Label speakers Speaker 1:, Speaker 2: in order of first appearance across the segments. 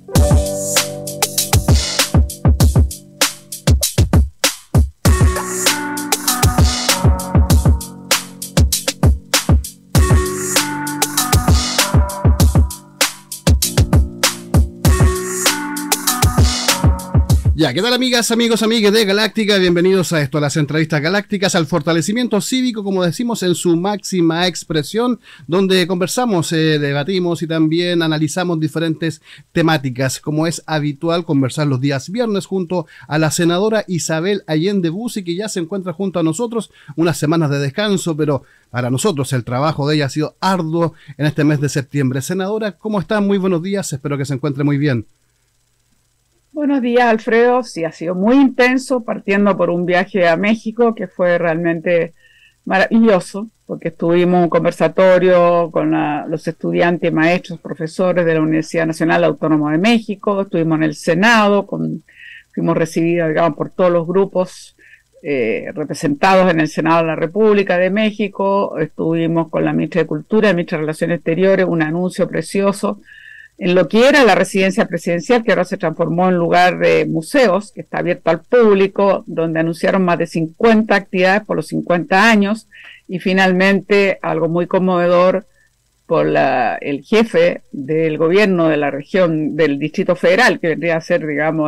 Speaker 1: Ya, ¿qué tal amigas, amigos, amigues de Galáctica? Bienvenidos a esto, a las entrevistas galácticas, al fortalecimiento cívico, como decimos, en su máxima expresión, donde conversamos, debatimos y también analizamos diferentes temáticas, como es habitual conversar los días viernes junto a la senadora Isabel Allende Bussi, que ya se encuentra junto a nosotros, unas semanas de descanso, pero para nosotros el trabajo de ella ha sido arduo en este mes de septiembre. Senadora, ¿cómo está? Muy buenos días, espero que se encuentre muy bien.
Speaker 2: Buenos días, Alfredo. Sí, ha sido muy intenso, partiendo por un viaje a México que fue realmente maravilloso, porque estuvimos en un conversatorio con los estudiantes, maestros, profesores de la Universidad Nacional Autónoma de México, estuvimos en el Senado, fuimos recibidos, digamos, por todos los grupos representados en el Senado de la República de México, estuvimos con la ministra de Cultura, la ministra de Relaciones Exteriores, un anuncio precioso en lo que era la residencia presidencial, que ahora se transformó en lugar de museos, que está abierto al público, donde anunciaron más de 50 actividades por los 50 años, y finalmente, algo muy conmovedor, por el jefe del gobierno de la región, del Distrito Federal, que vendría a ser, digamos,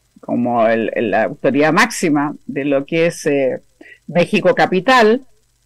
Speaker 2: la autoridad máxima de lo que es México Capital,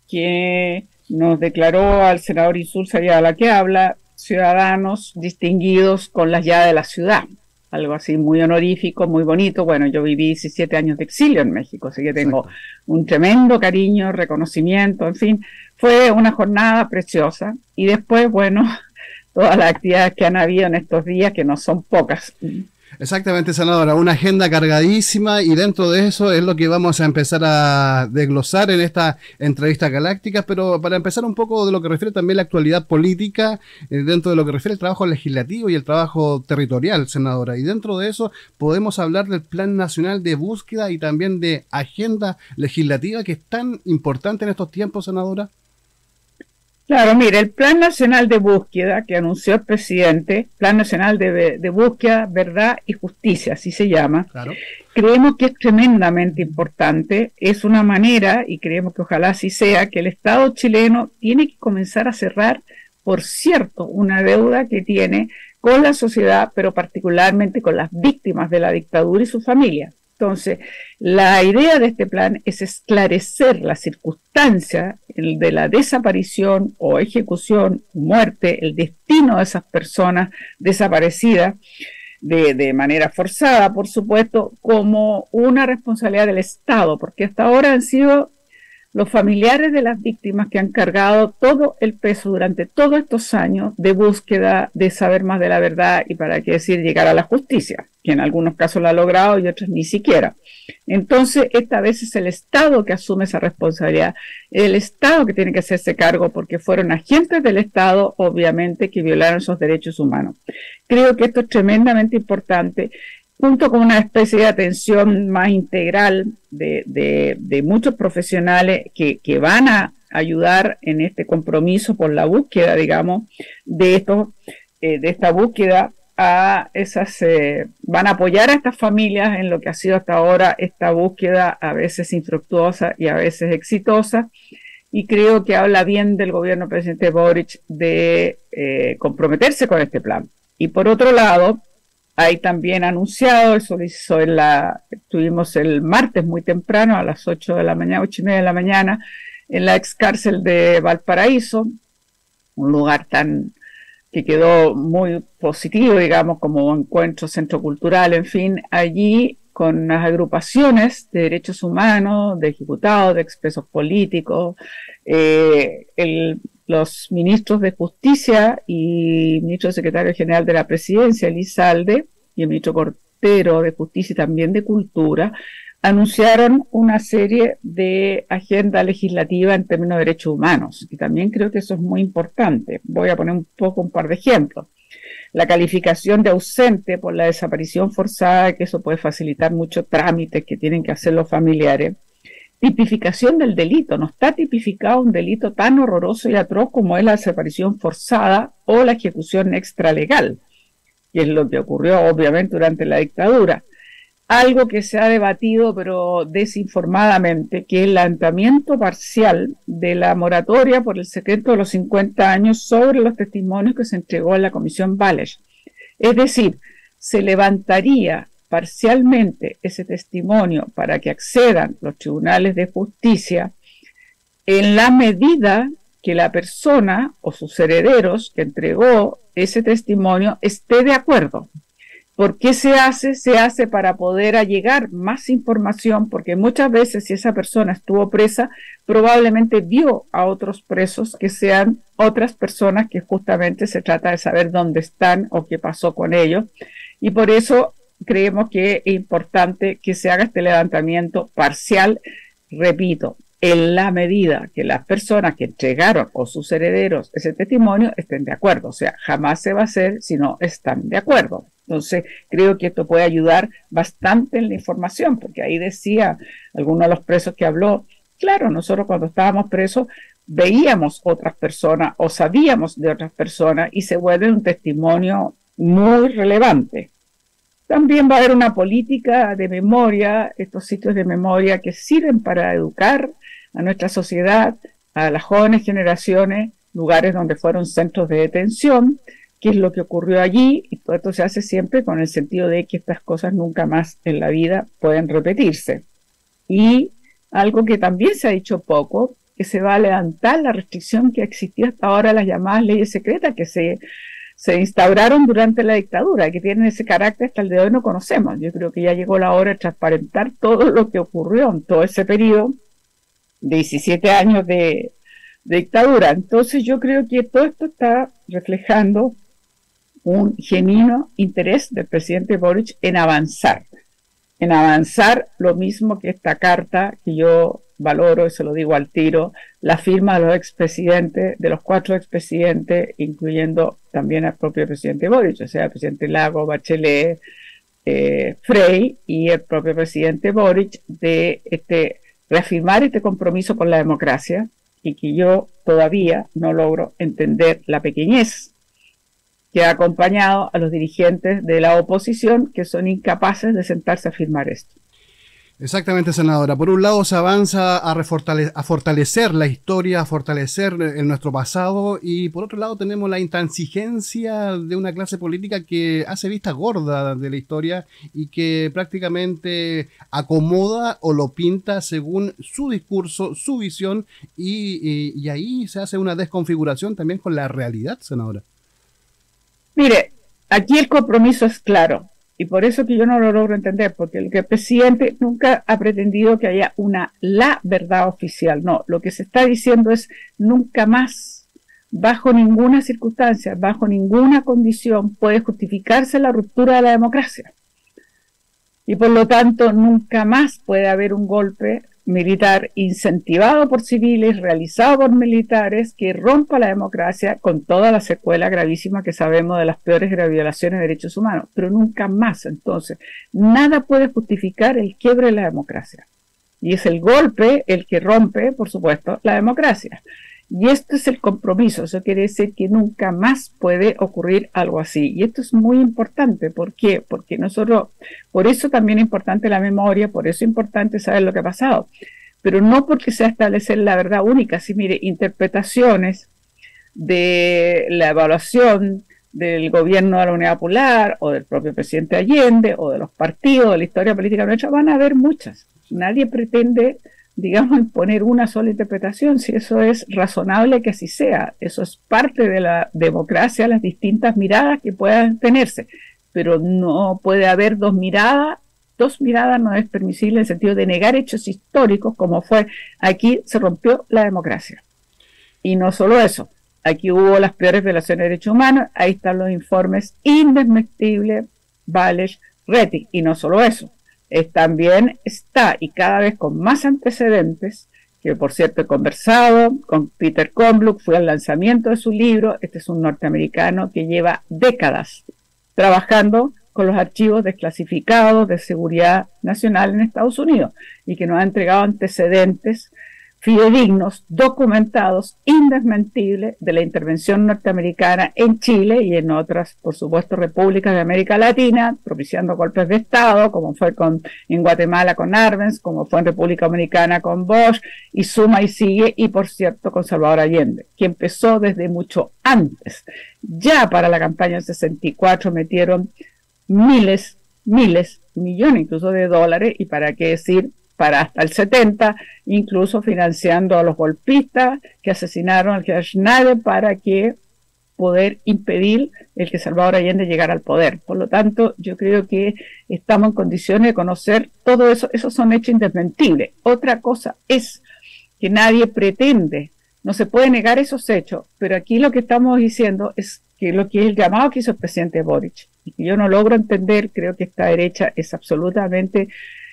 Speaker 2: que nos declaró al senador Insulza y a la que habla, ciudadanos distinguidos con las llaves de la ciudad, algo así muy honorífico, muy bonito. Bueno, yo viví 17 años de exilio en México, así que tengo un tremendo cariño, reconocimiento, en fin, fue una jornada preciosa. Y después, bueno, todas las actividades que han habido en estos días, que no son pocas.
Speaker 1: Exactamente, senadora, una agenda cargadísima, y dentro de eso es lo que vamos a empezar a desglosar en esta entrevista galáctica, pero para empezar un poco de lo que refiere también a la actualidad política, dentro de lo que refiere al trabajo legislativo y el trabajo territorial, senadora, y dentro de eso podemos hablar del Plan Nacional de Búsqueda y también de agenda legislativa, que es tan importante en estos tiempos, senadora.
Speaker 2: Claro, mire, el Plan Nacional de Búsqueda que anunció el presidente, Plan Nacional de Búsqueda, Verdad y Justicia, así se llama, claro. Creemos que es tremendamente importante, es una manera, y creemos que ojalá así sea, que el Estado chileno tiene que comenzar a cerrar, por cierto, una deuda que tiene con la sociedad, pero particularmente con las víctimas de la dictadura y su familia. Entonces, la idea de este plan es esclarecer la circunstancia de la desaparición o ejecución, muerte, el destino de esas personas desaparecidas de manera forzada, por supuesto, como una responsabilidad del Estado, porque hasta ahora han sido los familiares de las víctimas que han cargado todo el peso durante todos estos años de búsqueda, de saber más de la verdad y, para qué decir, llegar a la justicia, que en algunos casos lo ha logrado y otros ni siquiera. Entonces, esta vez es el Estado que asume esa responsabilidad, el Estado que tiene que hacerse cargo, porque fueron agentes del Estado, obviamente, que violaron esos derechos humanos. Creo que esto es tremendamente importante, junto con una especie de atención más integral de muchos profesionales que van a ayudar en este compromiso por la búsqueda, digamos, de esta búsqueda van a apoyar a estas familias en lo que ha sido hasta ahora esta búsqueda, a veces infructuosa y a veces exitosa, y creo que habla bien del gobierno del presidente Boric de comprometerse con este plan. Y por otro lado, hay también anunciado, eso lo hizo estuvimos el martes muy temprano, a las 8:30 de la mañana, en la ex cárcel de Valparaíso, un lugar que quedó muy positivo, digamos, como encuentro, centro cultural, en fin, allí con las agrupaciones de derechos humanos, de ejecutados, de expresos políticos, los ministros de Justicia y ministro secretario general de la Presidencia, Elizalde, y el ministro Cortero de Justicia y también de Cultura, anunciaron una serie de agenda legislativa en términos de derechos humanos, y también creo que eso es muy importante. Voy a poner un par de ejemplos. La calificación de ausente por la desaparición forzada, que eso puede facilitar muchos trámites que tienen que hacer los familiares. Tipificación del delito, no está tipificado un delito tan horroroso y atroz como es la desaparición forzada o la ejecución extralegal. que es lo que ocurrió obviamente durante la dictadura. Algo que se ha debatido pero desinformadamente, que es el levantamiento parcial de la moratoria por el secreto de los 50 años sobre los testimonios que se entregó a la Comisión Walsh. Es decir, se levantaría parcialmente ese testimonio para que accedan los tribunales de justicia en la medida que la persona o sus herederos que entregó ese testimonio esté de acuerdo. ¿Por qué se hace? Se hace para poder allegar más información, porque muchas veces si esa persona estuvo presa, probablemente vio a otros presos que sean otras personas que justamente se trata de saber dónde están o qué pasó con ellos. Y por eso creemos que es importante que se haga este levantamiento parcial, repito, en la medida que las personas que entregaron o sus herederos ese testimonio estén de acuerdo. O sea, jamás se va a hacer si no están de acuerdo. Entonces, creo que esto puede ayudar bastante en la información, porque ahí decía alguno de los presos que habló, claro, nosotros cuando estábamos presos veíamos otras personas o sabíamos de otras personas y se vuelve un testimonio muy relevante. También va a haber una política de memoria, estos sitios de memoria que sirven para educar a nuestra sociedad, a las jóvenes generaciones, lugares donde fueron centros de detención, qué es lo que ocurrió allí, y todo esto se hace siempre con el sentido de que estas cosas nunca más en la vida pueden repetirse. Y algo que también se ha dicho poco, que se va a levantar la restricción que existía hasta ahora, las llamadas leyes secretas que se instauraron durante la dictadura, que tienen ese carácter hasta el de hoy no conocemos. Yo creo que ya llegó la hora de transparentar todo lo que ocurrió en todo ese periodo de 17 años de dictadura. Entonces yo creo que todo esto está reflejando un genuino interés del presidente Boric en avanzar lo mismo que esta carta que yo valoro y se lo digo al tiro, la firma de los expresidentes, de los 4 expresidentes, incluyendo también al propio presidente Boric, o sea, el presidente Lago, Bachelet, Frey y el propio presidente Boric, de reafirmar este compromiso con la democracia, y que yo todavía no logro entender la pequeñez que ha acompañado a los dirigentes de la oposición, que son incapaces de sentarse a firmar esto.
Speaker 1: Exactamente, senadora. Por un lado se avanza a fortalecer la historia, a fortalecer nuestro pasado, y por otro lado tenemos la intransigencia de una clase política que hace vista gorda de la historia y que prácticamente acomoda o lo pinta según su discurso, su visión, y ahí se hace una desconfiguración también con la realidad, senadora.
Speaker 2: Mire, aquí el compromiso es claro. Y por eso que yo no lo logro entender, porque el presidente nunca ha pretendido que haya la verdad oficial. No, lo que se está diciendo es nunca más, bajo ninguna circunstancia, bajo ninguna condición, puede justificarse la ruptura de la democracia. Y por lo tanto, nunca más puede haber un golpe militar incentivado por civiles, realizado por militares, que rompa la democracia con toda la secuela gravísima que sabemos de las peores violaciones de derechos humanos, pero nunca más. Entonces, nada puede justificar el quiebre de la democracia. Y es el golpe el que rompe, por supuesto, la democracia. Y esto es el compromiso, eso quiere decir que nunca más puede ocurrir algo así. Y esto es muy importante, ¿por qué? Porque nosotros, por eso también es importante la memoria, por eso es importante saber lo que ha pasado, pero no porque sea establecer la verdad única. Si mire, interpretaciones de la evaluación del gobierno de la Unidad Popular, o del propio presidente Allende, o de los partidos, de la historia política nuestra, van a haber muchas. Nadie pretende, digamos, imponer una sola interpretación, si eso es razonable que así sea. Eso es parte de la democracia, las distintas miradas que puedan tenerse, pero no puede haber dos miradas no es permisible en el sentido de negar hechos históricos, como fue aquí se rompió la democracia. Y no solo eso, aquí hubo las peores violaciones de derechos humanos, ahí están los informes indesmentibles, Walsh, Rettig, y no solo eso. También está, y cada vez con más antecedentes, que por cierto he conversado con Peter Kombluk, fue al lanzamiento de su libro. Este es un norteamericano que lleva décadas trabajando con los archivos desclasificados de seguridad nacional en Estados Unidos y que nos ha entregado antecedentes fidedignos, documentados, indesmentibles de la intervención norteamericana en Chile y en otras, por supuesto, repúblicas de América Latina, propiciando golpes de Estado, como fue en Guatemala con Arbenz, como fue en República Dominicana con Bosch, y suma y sigue, y por cierto con Salvador Allende, que empezó desde mucho antes. Ya para la campaña del 64 metieron miles, millones incluso de dólares, y para qué decir, para hasta el 70, incluso financiando a los golpistas que asesinaron al general Schneider para que poder impedir el que Salvador Allende llegara al poder. Por lo tanto, yo creo que estamos en condiciones de conocer todo eso. Esos son hechos indesmentibles. Otra cosa es que nadie pretende, no se puede negar esos hechos, pero aquí lo que estamos diciendo es que lo que es el llamado que hizo el presidente Boric, y que yo no logro entender, creo que esta derecha es absolutamente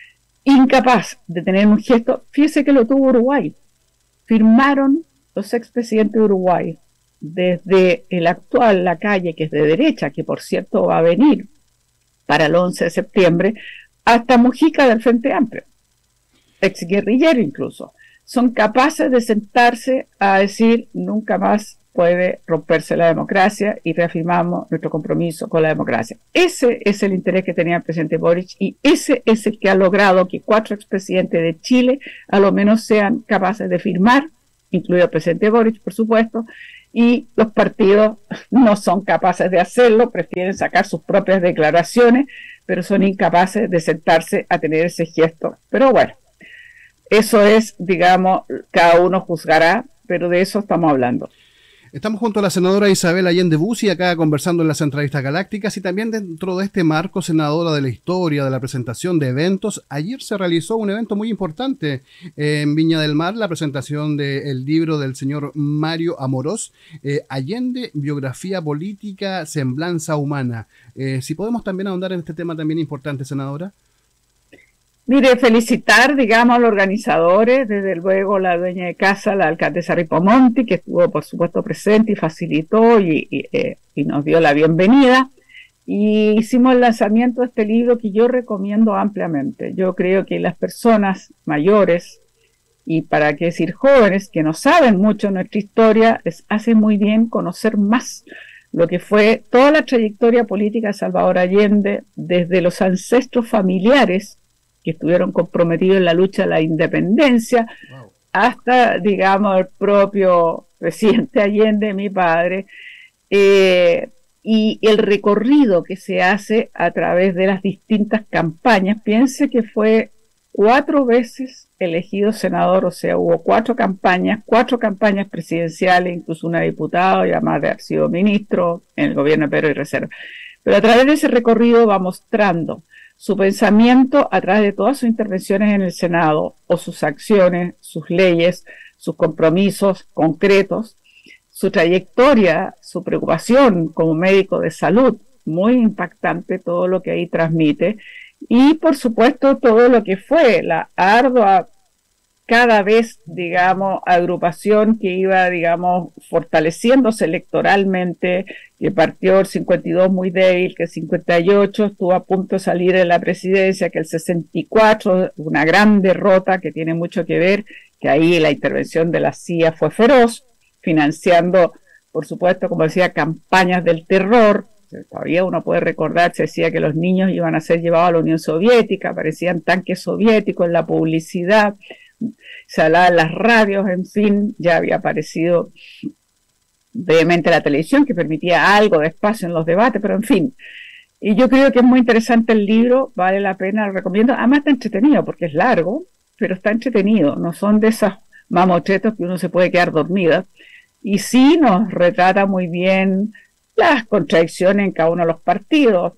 Speaker 2: incapaz de tener un gesto. Fíjese que lo tuvo Uruguay. Firmaron los expresidentes de Uruguay, desde el actual Lacalle, que es de derecha, que por cierto va a venir para el 11 de septiembre, hasta Mujica del Frente Amplio, exguerrillero incluso. Son capaces de sentarse a decir nunca más puede romperse la democracia y reafirmamos nuestro compromiso con la democracia. Ese es el interés que tenía el presidente Boric y ese es el que ha logrado que 4 expresidentes de Chile a lo menos sean capaces de firmar, incluido el presidente Boric, por supuesto, y los partidos no son capaces de hacerlo, prefieren sacar sus propias declaraciones, pero son incapaces de sentarse a tener ese gesto. Pero bueno, eso es, digamos, cada uno juzgará, pero de eso estamos hablando.
Speaker 1: Estamos junto a la senadora Isabel Allende Bussi, acá conversando en las Entrevistas Galácticas, y también dentro de este marco, senadora de la historia, de la presentación de eventos. Ayer se realizó un evento muy importante en Viña del Mar, la presentación del libro del señor Mario Amorós, Allende, biografía política, semblanza humana. Si podemos también ahondar en este tema también importante, senadora.
Speaker 2: Mire, felicitar, digamos, a los organizadores, desde luego la dueña de casa, la alcaldesa Ripomonti, que estuvo, por supuesto, presente y facilitó y nos dio la bienvenida. Y hicimos el lanzamiento de este libro que yo recomiendo ampliamente. Yo creo que las personas mayores, y para qué decir jóvenes, que no saben mucho de nuestra historia, les hace muy bien conocer más lo que fue toda la trayectoria política de Salvador Allende, desde los ancestros familiares que estuvieron comprometidos en la lucha de la independencia, wow, hasta, digamos, el propio presidente Allende, mi padre, y el recorrido que se hace a través de las distintas campañas. Piense que fue 4 veces elegido senador, o sea, hubo 4 campañas presidenciales, incluso una diputada, y además de haber sido ministro en el gobierno de Pedro y Reserva. Pero a través de ese recorrido va mostrando su pensamiento a través de todas sus intervenciones en el Senado, o sus acciones, sus leyes, sus compromisos concretos, su trayectoria, su preocupación como médico de salud, muy impactante todo lo que ahí transmite, y por supuesto todo lo que fue la ardua, cada vez, digamos, agrupación que iba, digamos, fortaleciéndose electoralmente, que partió el 52 muy débil, que el 58 estuvo a punto de salir de la presidencia, que el 64, una gran derrota que tiene mucho que ver, que ahí la intervención de la CIA fue feroz, financiando, por supuesto, como decía, campañas del terror. Todavía uno puede recordar, se decía que los niños iban a ser llevados a la Unión Soviética, aparecían tanques soviéticos en la publicidad, se hablaba en las radios, en fin, ya había aparecido brevemente la televisión que permitía algo de espacio en los debates, pero en fin. Y yo creo que es muy interesante el libro, vale la pena, lo recomiendo. Además está entretenido porque es largo, pero está entretenido, no son de esas mamotretos que uno se puede quedar dormida. Y sí nos retrata muy bien las contradicciones en cada uno de los partidos,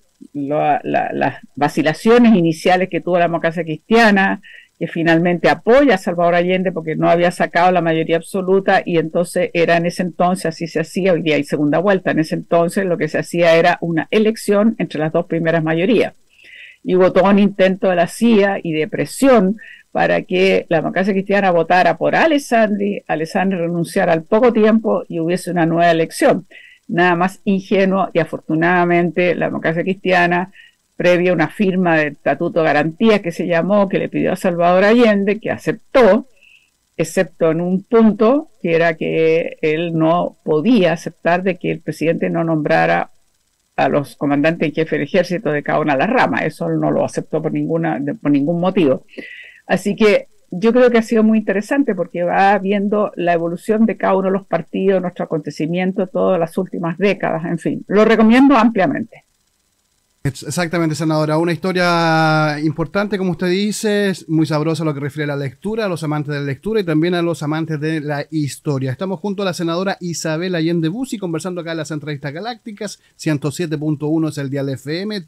Speaker 2: las vacilaciones iniciales que tuvo la democracia cristiana, que finalmente apoya a Salvador Allende porque no había sacado la mayoría absoluta, y entonces era en ese entonces, así se hacía, hoy día hay segunda vuelta, en ese entonces lo que se hacía era una elección entre las 2 primeras mayorías. Y hubo todo un intento de la CIA y de presión para que la democracia cristiana votara por Alessandri renunciara al poco tiempo y hubiese una nueva elección. Nada más ingenuo, y afortunadamente la democracia cristiana, previa una firma del Estatuto de Garantías que se llamó, que le pidió a Salvador Allende, que aceptó, excepto en un punto, que era que él no podía aceptar de que el presidente no nombrara a los comandantes en jefe del ejército de cada una de las ramas. Eso no lo aceptó por ningún motivo. Así que yo creo que ha sido muy interesante porque va viendo la evolución de cada uno de los partidos, nuestro acontecimiento, todas las últimas décadas, en fin. Lo recomiendo ampliamente.
Speaker 1: Exactamente, senadora. Una historia importante, como usted dice, muy sabrosa lo que refiere a la lectura, a los amantes de la lectura y también a los amantes de la historia. Estamos junto a la senadora Isabel Allende Bussi, conversando acá en las entrevistas galácticas. 107.1 es el dial FM,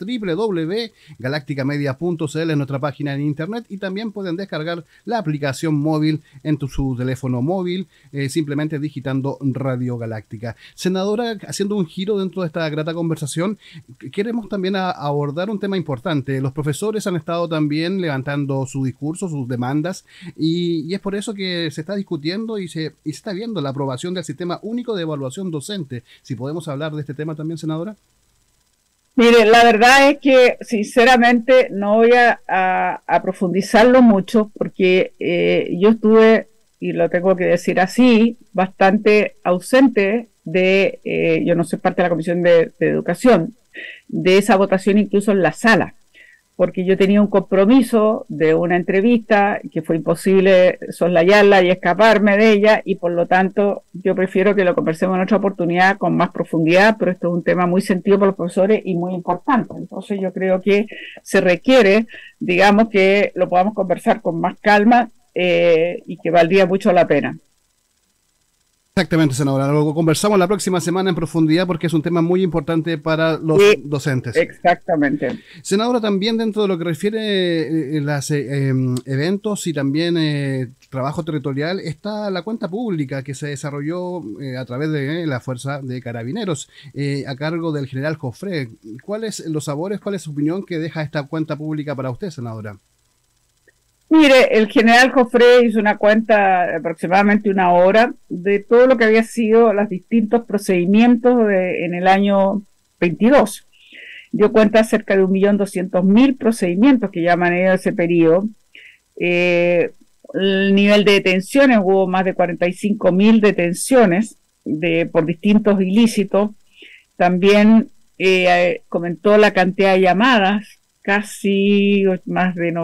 Speaker 1: www.galacticamedia.cl es nuestra página en internet y también pueden descargar la aplicación móvil en su teléfono móvil, simplemente digitando Radio Galáctica. Senadora, haciendo un giro dentro de esta grata conversación, queremos también abordar un tema importante. Los profesores han estado también levantando su discurso, sus demandas, y es por eso que se está discutiendo y se está viendo la aprobación del Sistema Único de Evaluación Docente. Si podemos hablar de este tema también, senadora.
Speaker 2: Mire, la verdad es que sinceramente no voy a profundizarlo mucho porque yo estuve, y lo tengo que decir así, bastante ausente yo no soy parte de la Comisión de Educación, de esa votación incluso en la sala, porque yo tenía un compromiso de una entrevista que fue imposible soslayarla y escaparme de ella, y por lo tanto yo prefiero que lo conversemos en otra oportunidad con más profundidad, pero esto es un tema muy sentido por los profesores y muy importante. Entonces yo creo que se requiere, digamos, que lo podamos conversar con más calma y que valdría mucho la pena.
Speaker 1: Exactamente, senadora. Lo conversamos la próxima semana en profundidad porque es un tema muy importante para los docentes.
Speaker 2: Exactamente.
Speaker 1: Senadora, también dentro de lo que refiere los eventos y también trabajo territorial, está la cuenta pública que se desarrolló a través de la Fuerza de Carabineros a cargo del general Jofré. ¿Cuáles los sabores, cuál es su opinión que deja esta cuenta pública para usted, senadora?
Speaker 2: Mire, el general Jofré hizo una cuenta de aproximadamente 1 hora de todo lo que había sido los distintos procedimientos en el año 22. Dio cuenta de cerca de 1.200.000 procedimientos que llaman ellos ese periodo. El nivel de detenciones, hubo más de 45.000 detenciones por distintos ilícitos. También comentó la cantidad de llamadas, casi más de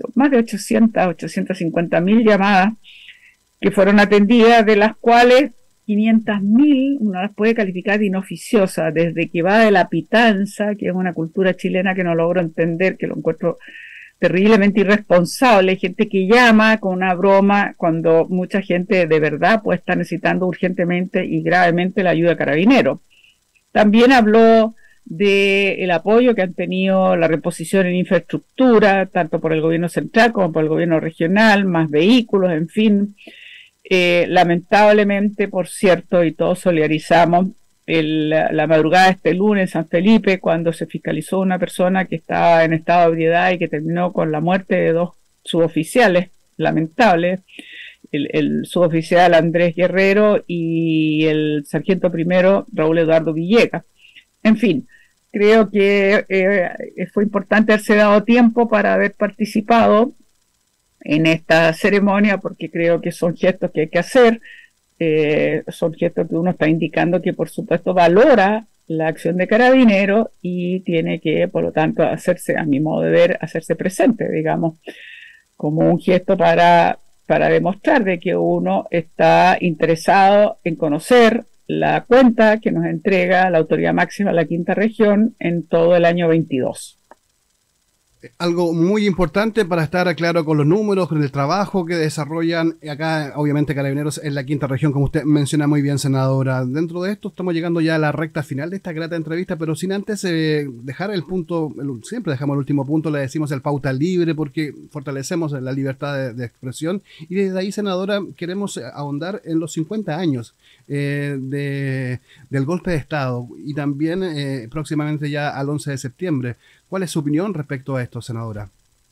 Speaker 2: 850.000 llamadas que fueron atendidas, de las cuales 500.000 uno las puede calificar de inoficiosas, desde que va de la pitanza, que es una cultura chilena que no logro entender, que lo encuentro terriblemente irresponsable. Hay gente que llama con una broma cuando mucha gente de verdad puede estar necesitando urgentemente y gravemente la ayuda de Carabineros. También habló del apoyo que han tenido la reposición en infraestructura, tanto por el gobierno central como por el gobierno regional, más vehículos, en fin. Lamentablemente, por cierto, y todos solidarizamos, la madrugada de este lunes en San Felipe, cuando se fiscalizó una persona que estaba en estado de ebriedad y que terminó con la muerte de 2 suboficiales, lamentables, el suboficial Andrés Guerrero y el sargento primero Raúl Eduardo Villegas. En fin, creo que fue importante haberse dado tiempo para haber participado en esta ceremonia, porque creo que son gestos que hay que hacer, son gestos que uno está indicando que por supuesto valora la acción de Carabineros y tiene que, por lo tanto, hacerse, a mi modo de ver, hacerse presente, digamos, como un gesto para demostrar de que uno está interesado en conocer la cuenta que nos entrega la autoridad máxima de la Quinta Región en todo el año 22.
Speaker 1: Algo muy importante para estar claro con los números, con el trabajo que desarrollan acá, obviamente, Carabineros en la Quinta Región, como usted menciona muy bien, senadora. Dentro de esto estamos llegando ya a la recta final de esta grata entrevista, pero sin antes dejar el punto, siempre dejamos el último punto, le decimos el pauta libre, porque fortalecemos la libertad de expresión, y desde ahí, senadora, queremos ahondar en los 50 años del golpe de Estado y también próximamente ya al 11 de septiembre. ¿Cuál es su opinión respecto a esto, senadora?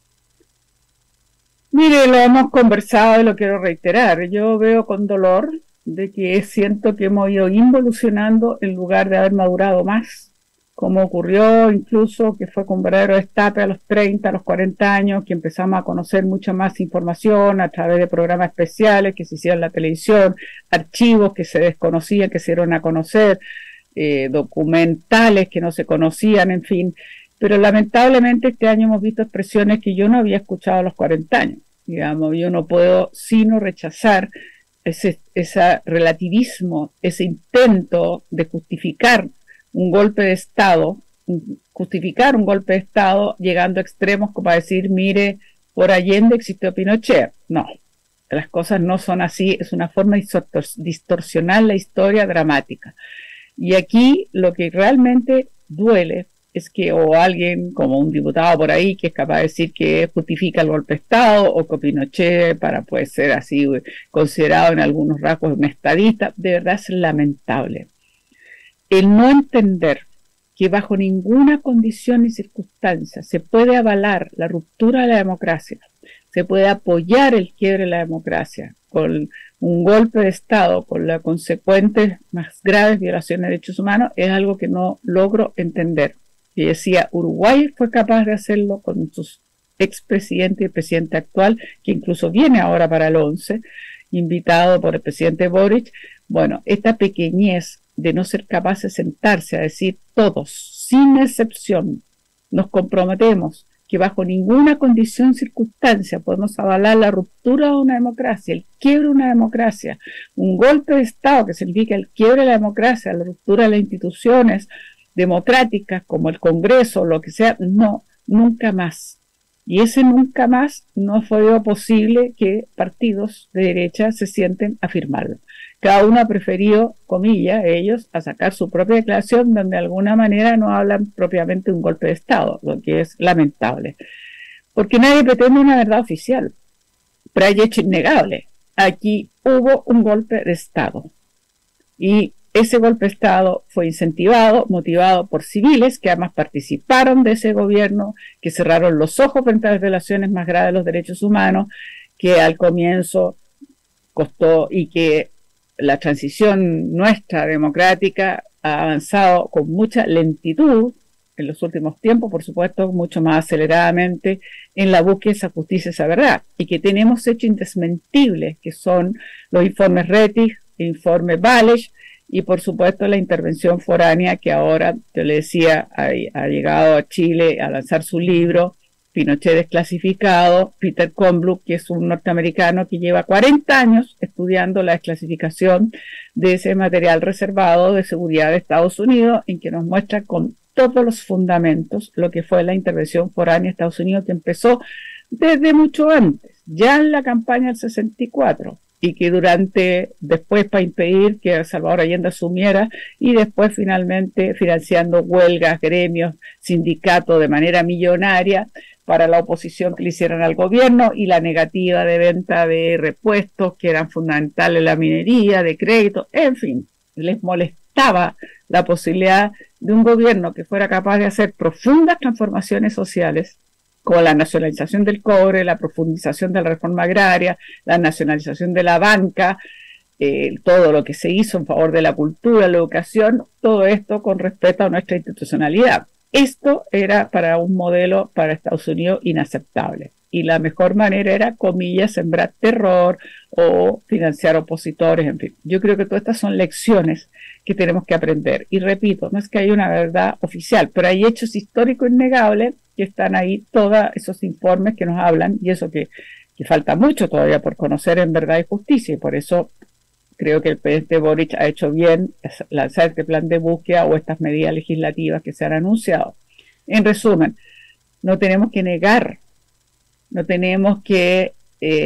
Speaker 2: Mire, lo hemos conversado y lo quiero reiterar. Yo veo con dolor de que siento que hemos ido involucionando en lugar de haber madurado más como ocurrió incluso que fue con un verdadero destape a los 30, a los 40 años, que empezamos a conocer mucha más información a través de programas especiales que se hicieron en la televisión, archivos que se desconocían, que se dieron a conocer, documentales que no se conocían, en fin. Pero lamentablemente este año hemos visto expresiones que yo no había escuchado a los 40 años. Digamos, yo no puedo sino rechazar ese relativismo, ese intento de justificar un golpe de Estado, justificar un golpe de Estado llegando a extremos como a decir, mire, por Allende existió Pinochet. No, las cosas no son así, es una forma de distorsionar la historia dramática. Y aquí lo que realmente duele es que o alguien como un diputado por ahí que es capaz de decir que justifica el golpe de Estado o que Pinochet puede ser así considerado en algunos rasgos un estadista, de verdad es lamentable. El no entender que bajo ninguna condición ni circunstancia se puede avalar la ruptura de la democracia, se puede apoyar el quiebre de la democracia con un golpe de Estado, con las consecuentes más graves violaciones de derechos humanos, es algo que no logro entender. Y decía, Uruguay fue capaz de hacerlo con sus expresidentes y el presidente actual, que incluso viene ahora para el 11, invitado por el presidente Boric. Bueno, esta pequeñez de no ser capaces de sentarse a decir todos, sin excepción, nos comprometemos que bajo ninguna condición o circunstancia podemos avalar la ruptura de una democracia, el quiebre de una democracia, un golpe de Estado que significa el quiebre de la democracia, la ruptura de las instituciones democráticas como el Congreso, lo que sea, no, nunca más. Y ese nunca más no fue posible que partidos de derecha se sienten a firmarlo. Cada uno ha preferido, comillas, ellos, a sacar su propia declaración donde de alguna manera no hablan propiamente de un golpe de Estado, lo que es lamentable. Porque nadie pretende una verdad oficial, pero hay hecho innegable. Aquí hubo un golpe de Estado. Y ese golpe de Estado fue incentivado, motivado por civiles que además participaron de ese gobierno, que cerraron los ojos frente a las violaciones más graves de los derechos humanos, que al comienzo costó y que la transición nuestra democrática ha avanzado con mucha lentitud en los últimos tiempos, por supuesto, mucho más aceleradamente en la búsqueda de esa justicia, esa verdad, y que tenemos hechos indesmentibles, que son los informes Rettig, el informe Walech, y por supuesto la intervención foránea que ahora, yo le decía, ha llegado a Chile a lanzar su libro, Pinochet desclasificado, Peter Kornbluh, que es un norteamericano que lleva 40 años estudiando la desclasificación de ese material reservado de seguridad de Estados Unidos, en que nos muestra con todos los fundamentos lo que fue la intervención foránea de Estados Unidos, que empezó desde mucho antes, ya en la campaña del 64, y que después para impedir que Salvador Allende asumiera, y después finalmente financiando huelgas, gremios, sindicatos de manera millonaria para la oposición que le hicieran al gobierno, y la negativa de venta de repuestos que eran fundamentales en la minería, de crédito, en fin, les molestaba la posibilidad de un gobierno que fuera capaz de hacer profundas transformaciones sociales, como la nacionalización del cobre, la profundización de la reforma agraria, la nacionalización de la banca, todo lo que se hizo en favor de la cultura, la educación, todo esto con respeto a nuestra institucionalidad. Esto era para un modelo para Estados Unidos inaceptable. Y la mejor manera era, comillas, sembrar terror o financiar opositores, en fin. Yo creo que todas estas son lecciones que tenemos que aprender. Y repito, no es que haya una verdad oficial, pero hay hechos históricos innegables que están ahí, todos esos informes que nos hablan, y eso que falta mucho todavía por conocer en Verdad y Justicia, y por eso creo que el presidente Boric ha hecho bien lanzar este plan de búsqueda o estas medidas legislativas que se han anunciado. En resumen, no tenemos que negar, no tenemos que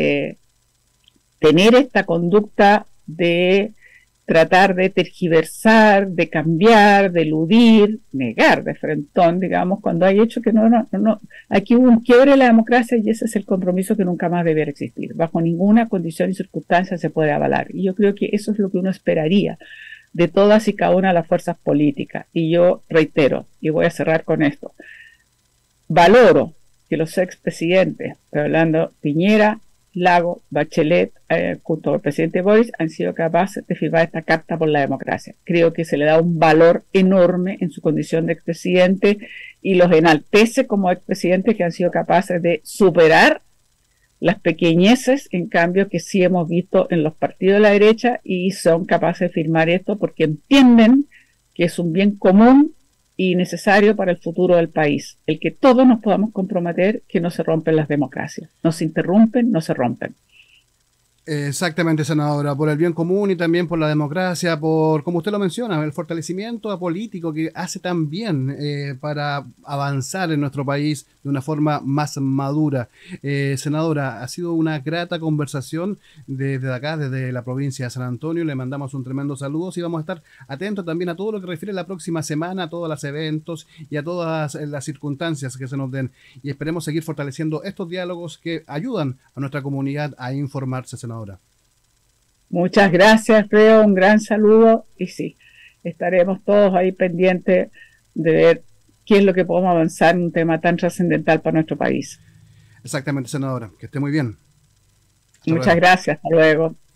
Speaker 2: tener esta conducta de tratar de tergiversar, de cambiar, de eludir, negar de frentón, digamos, cuando hay hecho que no, aquí hubo un quiebre de la democracia y ese es el compromiso que nunca más debiera existir. Bajo ninguna condición y circunstancia se puede avalar. Y yo creo que eso es lo que uno esperaría de todas y cada una de las fuerzas políticas. Y yo reitero, y voy a cerrar con esto, valoro que los expresidentes, estoy hablando Piñera, Lago, Bachelet, junto al presidente Boris, han sido capaces de firmar esta Carta por la Democracia. Creo que se le da un valor enorme en su condición de expresidente y los enaltece como expresidentes que han sido capaces de superar las pequeñeces, en cambio, que sí hemos visto en los partidos de la derecha, y son capaces de firmar esto porque entienden que es un bien común y necesario para el futuro del país, el que todos nos podamos comprometer que no se rompen las democracias, no se interrumpen, no se rompen.
Speaker 1: Exactamente, senadora, por el bien común y también por la democracia, por, como usted lo menciona, el fortalecimiento político que hace también para avanzar en nuestro país de una forma más madura. Senadora, ha sido una grata conversación desde acá, desde la provincia de San Antonio. Le mandamos un tremendo saludo y vamos a estar atentos también a todo lo que refiere a la próxima semana, a todos los eventos y a todas las circunstancias que se nos den. Y esperemos seguir fortaleciendo estos diálogos que ayudan a nuestra comunidad a informarse, senadora.
Speaker 2: Muchas gracias, Leo, un gran saludo y sí, estaremos todos ahí pendientes de ver qué es lo que podemos avanzar en un tema tan trascendental para nuestro país.
Speaker 1: Exactamente, senadora, que esté muy bien.
Speaker 2: Muchas gracias, hasta luego.